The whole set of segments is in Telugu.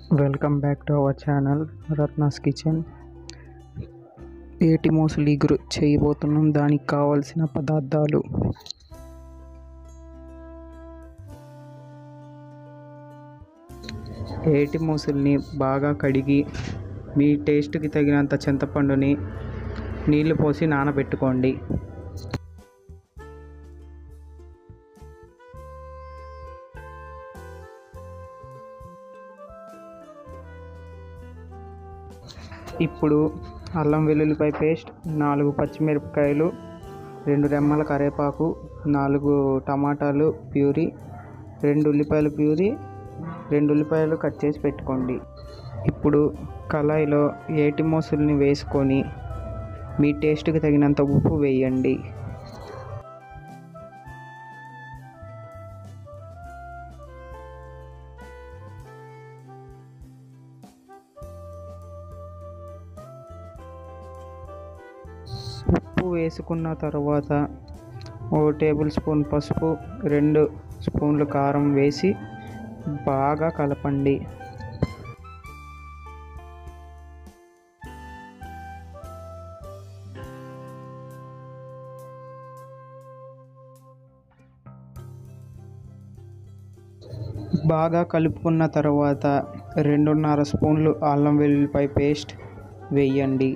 Welcome back to our channel Ratna's kitchen. ఏటి మోసలి ఇగురు చేయబోతున్నాం. దానికి కావాల్సిన పదార్థాలు: ఏటి మోసలిని బాగా కడిగి మీ టేస్ట్కి తగినంత చింతపండుని నీళ్లు పోసి నానబెట్టుకోండి. ఇప్పుడు అల్లం వెల్లుల్లిపాయ పేస్ట్, 4 పచ్చిమిరపకాయలు, 2 రెమ్మల కరివేపాకు, 4 టమాటాలు ప్యూరీ, 2 ఉల్లిపాయలు ప్యూరీ, 2 ఉల్లిపాయలు కట్ చేసి పెట్టుకోండి. ఇప్పుడు కళాయిలో ఏటి మోసల్ని వేసుకొని మీ టేస్ట్కి తగినంత ఉప్పు వేయండి. ఉప్పు వేసుకున్న తర్వాత 1 టేబుల్ స్పూన్ పసుపు, 2 స్పూన్లు కారం వేసి బాగా కలపండి. బాగా కలుపుకున్న తర్వాత 2.5 స్పూన్లు అల్లం వెల్లుల్లిపాయ పేస్ట్ వేయండి.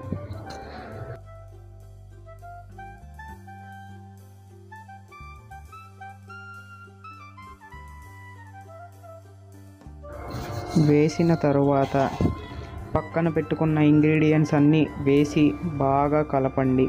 వేసిన తరువాత పక్కన పెట్టుకున్న ఇంగ్రీడియంట్స్ అన్నీ వేసి బాగా కలపండి.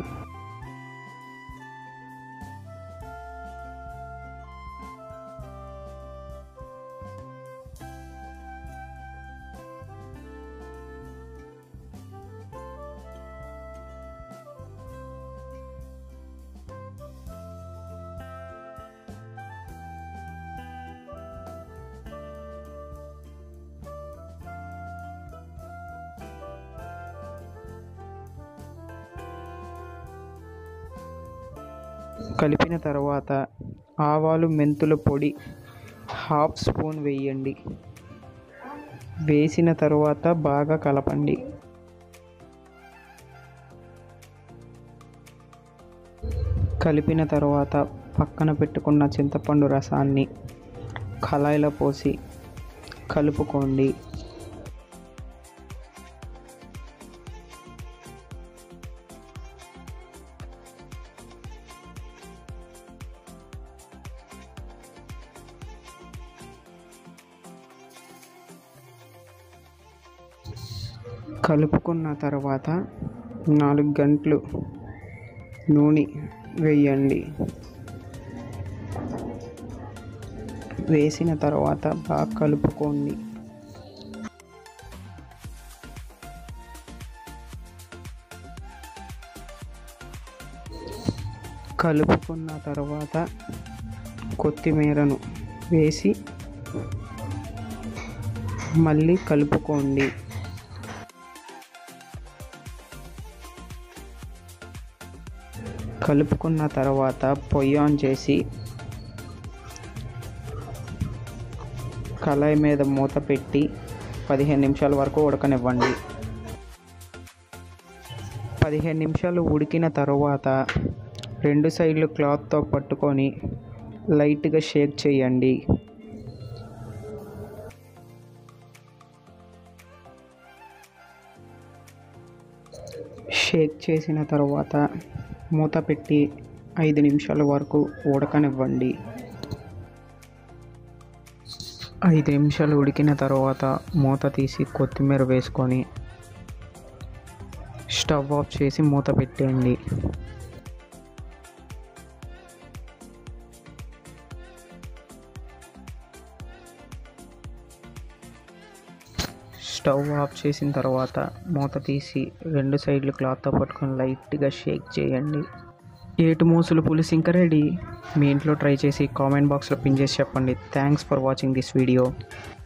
కలిపిన తర్వాత ఆవాలు మెంతుల పొడి 1/2 స్పూన్ వేయండి. వేసిన తర్వాత బాగా కలపండి. కలిపిన తర్వాత పక్కన పెట్టుకున్న చింతపండు రసాన్ని కళాయిలో పోసి కలుపుకోండి. కలుపుకున్న తర్వాత 4 గంటలు నూనె వేయండి. వేసిన తర్వాత బాగా కలుపుకోండి. కలుపుకున్న తర్వాత కొత్తిమీరను వేసి మళ్ళీ కలుపుకోండి. కలుపుకున్న తర్వాత పొయ్యి ఆన్ చేసి కళాయి మీద మూత పెట్టి 15 నిమిషాల వరకు ఉడకనివ్వండి. 15 నిమిషాలు ఉడికిన తర్వాత 2 సైడ్లు క్లాత్తో పట్టుకొని లైట్గా షేక్ చేయండి. షేక్ చేసిన తర్వాత మూత పెట్టి 5 నిమిషాల వరకు ఉడకనివ్వండి. 5 నిమిషాలు ఉడికిన తర్వాత మూత తీసి కొత్తిమీర వేసుకొని స్టవ్ ఆఫ్ చేసి మూత పెట్టేయండి. స్టవ్ ఆఫ్ చేసిన తర్వాత మూత తీసి 2 సైడ్లు క్లాత్తో పట్టుకొని లైట్గా షేక్ చేయండి. ఏటి మోసల పులుసు ఇంకా రెడీ. మీ ఇంట్లో ట్రై చేసి కామెంట్ బాక్స్లో పిన్ చేసి చెప్పండి. Thanks for watching this video.